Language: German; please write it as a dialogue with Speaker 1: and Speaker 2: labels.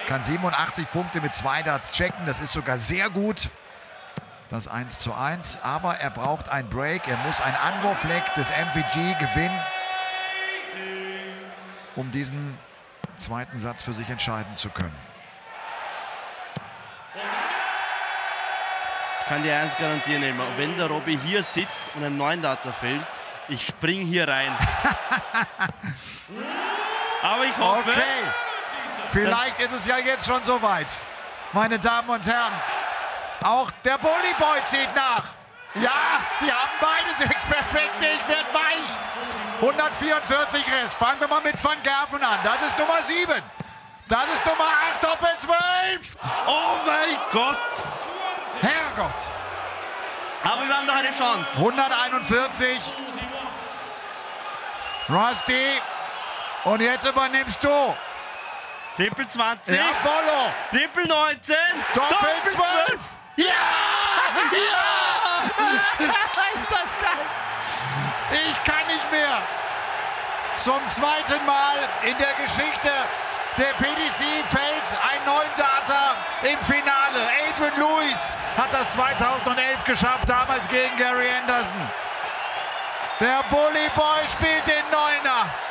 Speaker 1: Kann 87 Punkte mit 2 Darts checken. Das ist sogar sehr gut. Das 1:1. Aber er braucht einen Break. Er muss einen Anwurfleck des MVG gewinnen, um diesen zweiten Satz für sich entscheiden zu können.
Speaker 2: Ich kann dir eins garantieren, Elmar. Wenn der Robby hier sitzt und ein 9-Darter fällt, ich spring hier rein. Aber ich hoffe...
Speaker 1: Okay, vielleicht ist es ja jetzt schon soweit. Meine Damen und Herren, auch der Bully Boy zieht nach. Ja, sie haben beide 6 perfekte, ich werde weich. 144 Rest. Fangen wir mal mit Van Gerven an. Das ist Nummer 7. Das ist Nummer 8, Doppel 12.
Speaker 2: Oh mein Gott!
Speaker 1: Herrgott.
Speaker 2: Aber wir haben doch eine Chance.
Speaker 1: 141. Rusty. Und jetzt übernimmst du.
Speaker 2: Triple 20.
Speaker 1: Ja, Follow.
Speaker 2: Triple 19.
Speaker 1: Doppel 12. Ja! Ja!
Speaker 2: Ist das geil?
Speaker 1: Ich kann nicht mehr. Zum zweiten Mal in der Geschichte der PDC fällt ein 9-Darter im Finale. Adrian Lewis hat das 2011 geschafft, damals gegen Gary Anderson. Der Bully Boy spielt den Neuner.